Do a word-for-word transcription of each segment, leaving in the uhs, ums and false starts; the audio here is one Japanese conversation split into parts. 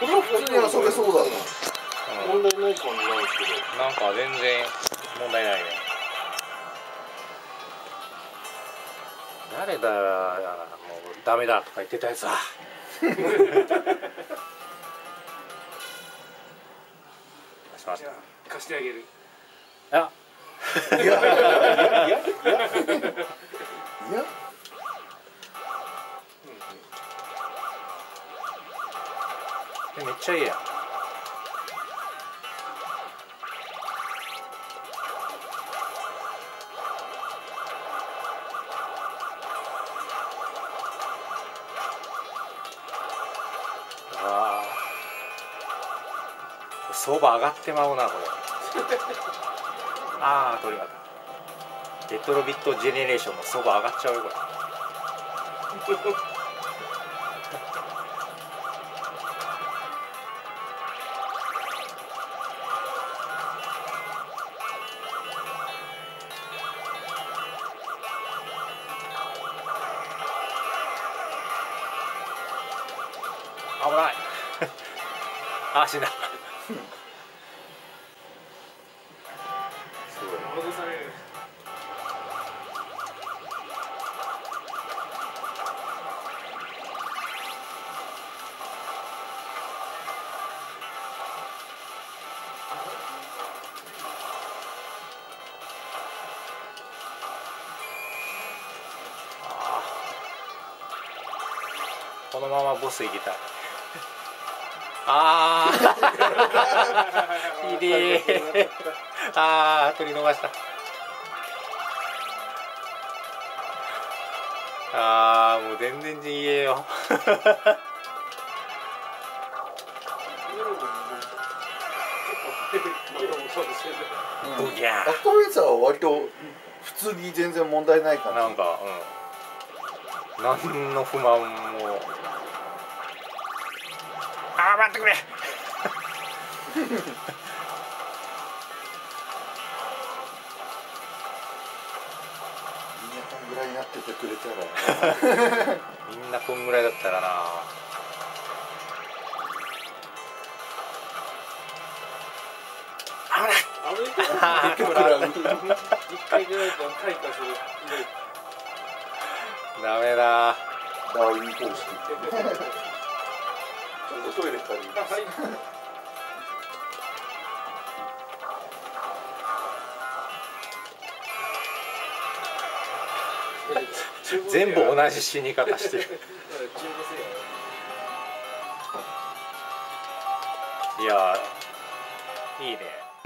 これは普通に遊べそうだな。 問題ない感じなんですけど、 なんか全然問題ないね。誰だ、もうダメだとか言ってたやつだ。しました。 貸してあげる。 あ、 いやいやいやいや。 めっちゃいいやん。ああ、相場上がってまうなこれ。ああ、鳥がデトロビットジェネレーションの相場上がっちゃうよこれ。危ない。あ、死んだ。すごい。 戻される。 このままボス行きたい。ああ、ひでえ。ああ、取り逃した。ああ、もう全然言えよ。ブギャアクトレーサーは割と普通に全然問題ない感ー。 じ。 なんか、うん。何の不満も。ああ、待ってくれ。 みんなこんぐらいになっててくれたら。 みんなこんぐらいだったらな。 あれ結局ラウンド。 一回ぐらいと開花する。 ダメだ。 ダーウィン方式。ちょっとトイレ借りる。 全部同じ死に方してる。いやー、いいね。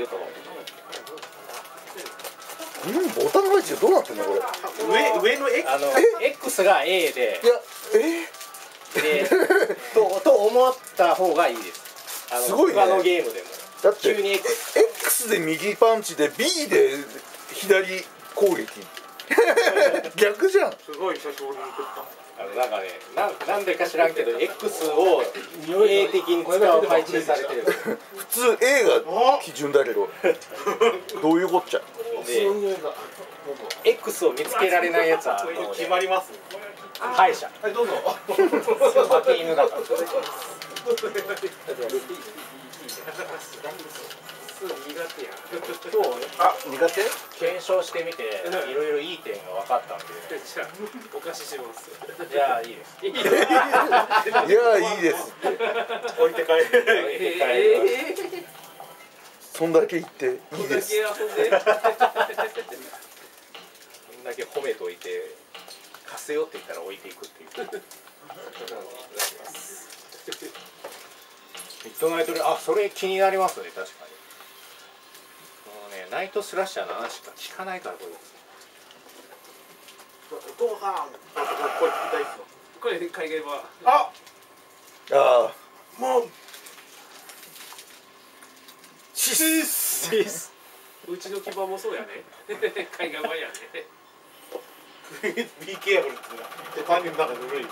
うん、ボタン配置どうなってんのこれ。 上上の X あの X が A でいや、えでとと思った方がいいです。あのすごいね他のゲームでもだって急に X X で右パンチで B で左攻撃。逆じゃん。 すごい久しぶりに食った。 あのなんかね、ななんでか知らんけど X を A 的に使う配置されてる。 普通 A が基準だけどどういうこっちゃ。 で X を見つけられないやつはもう決まります。 敗者。 はい、どうぞ。 負け犬だから。 苦手や。 今日あ、苦手？ 検証してみていろいろいい点が分かったんで、 じゃあお貸しします。 じゃあいいです。 いいいや、いいですって。 置いて帰る。 ええ。 そんだけ言っていいこんだけです。 遊んで。 こんだけ褒めといて貸せよって言ったら置いていくっていう。ミッドナイトで、あ、それ気になりますね、確かに。もうね、ナイトスラッシャーの話しか聞かないから、これ。 お父さん。あ、これ聞きたいっすわ。 これ海外は。 あ、 ああ、 もう。 シスシス。 うちの基盤もそうやね。海外版やね。 ビーケアブルってな。パンの中ぬるい。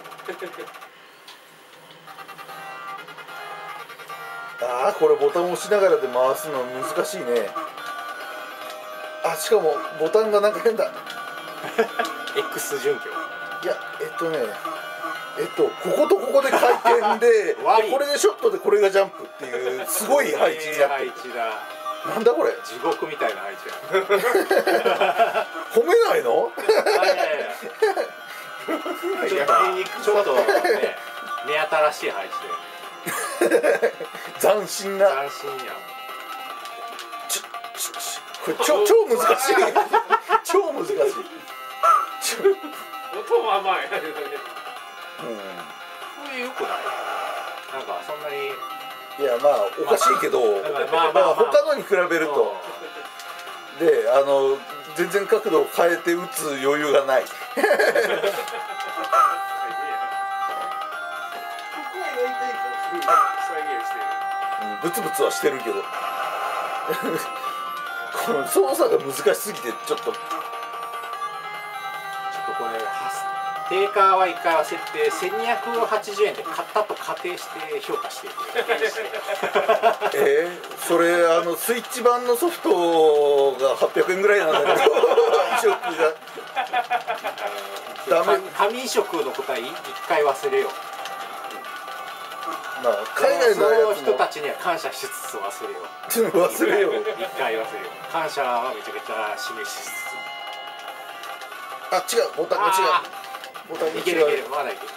ああ、これボタン押しながらで回すの難しいね。あ、しかもボタンがなんか変だ。 X 準拠。 いや、えっとね、 えっとこことここで回転でワイこれでショットでこれがジャンプっていうすごい配置になって配る。 置だ。 なんだこれ、 地獄みたいな配置だ。 褒めないの？ あいやいやいやちょっとちょっとね目新しい配置で斬新な。 斬新やん。 これ超超難しい。超難しい。ちょ音は甘い。 うんこれ良くない？なんかそんなにいやまあおかしいけど、 まあまあまあまあ他のに比べると、であの全然角度を変えて打つ余裕がない。ブツブツはしてるけど、この操作が難しすぎてちょっと。 ちょっとこれ定価はいっかいは設定せんにひゃくはちじゅうえんで買ったと仮定して評価していく。 えー、それあのスイッチ版のソフトがはっぴゃくえんぐらいなんだけど移植がダメ。 紙移植の答え一回忘れよう。 まあ海外のやつもその人たちには感謝しつつ忘れよう。 ちょっと忘れよう。 一回忘れよう。感謝はめちゃくちゃ示しつつ。 あ、違う、ボタンが違う。ボタンが違う。 いけるいける、まだいける。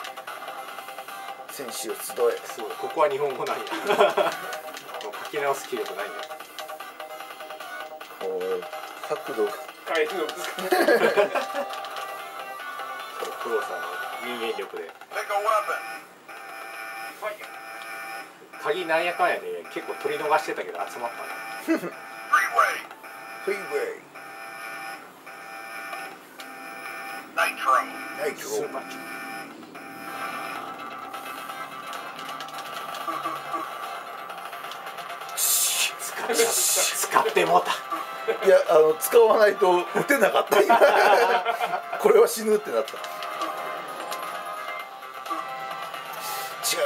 選手を集え。 すごい、ここは日本語なんや。もう書き直す気力ないんだ。 こう角度が。 変えるの難しい。 そうプロさんの人間力で。鍵なんやかんやで結構取り逃してたけど集まったね。 フリーウェイ。ナイトロ。ナイトロ。 スーパーチ使ってもうた。 いや、あの使わないと打てなかった。これは死ぬってなった。違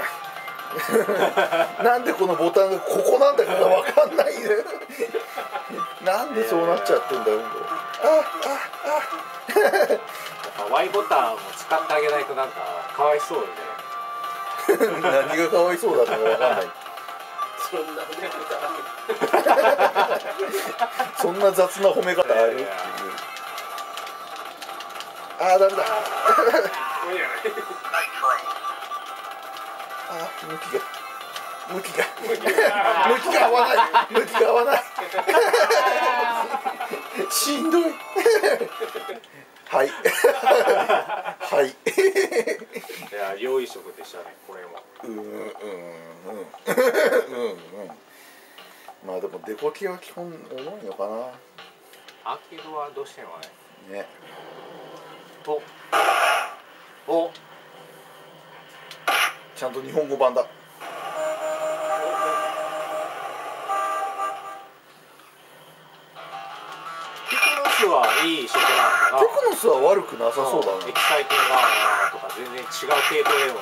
う。なんでこのボタンがここなんだかが分かんないね。なんでそうなっちゃってんだよ。ああ Y ボタンを使ってあげないとなんかかわいそうでね。 何がかわいそうだったか分かんない。 そんな褒め方ある。 そんな雑な褒め方あるっていう。ああダメだ。 これやない。 あ向きが向きが向きが合わない向きが合わない。しんどい。はいはい。 いや用意食でしたねこれも。 うんうんうんうんうん。まあでもデコキは基本重いのかな。 アーケードはどうしてもね。 ね。 おおちゃんと日本語版だ。 テクノスはいい食なのかな。 テクノスは悪くなさそうだね。 エキサイティングガーとか全然違う系統でも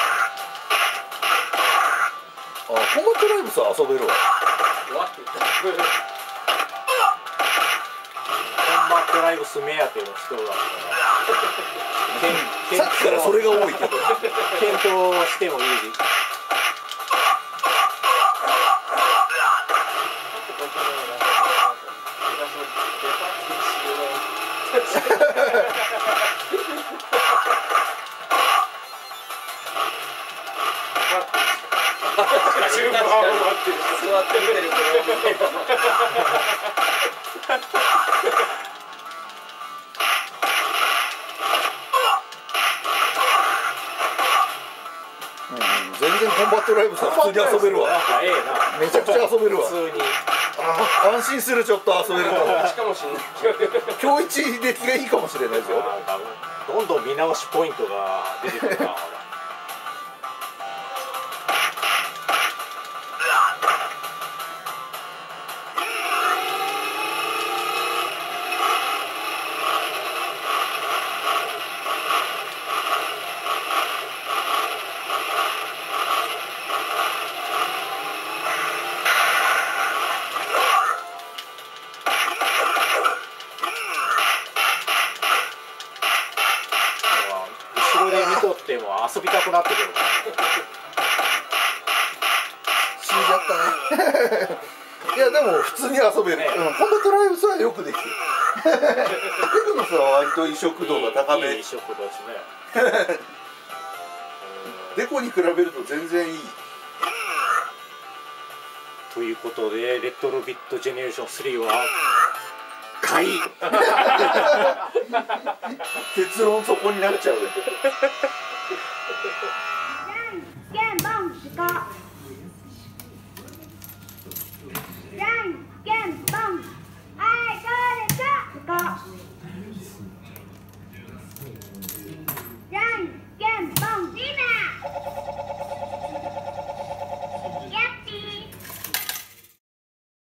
あ、コンバットライブスは遊べるわ。 コンバットライブス目当ての人だったらさっきからそれが多いけど検討してもいい。 順番を待ってる。 座って見てるうん、全然コンバットライブスは普通に遊べるわ。 なんかええな。 めちゃくちゃ遊べるわ。 普通に。 あ、安心する。ちょっと遊べると。 しかもしんない。 今日一出来がいいかもしれないですよ。 なんかどんどん見直しポイントが出てくるな。後ろで見とっか遊びたくなってくる。 死んじゃったねいやでも普通に遊べる、 ねうん、コンバットライブスはよくできてるテクノスは割と移植度が高め。 いい移植度ですねデコに比べると全然いい。 ということでレトロビットジェネレーションスリーは買い結論そこになっちゃう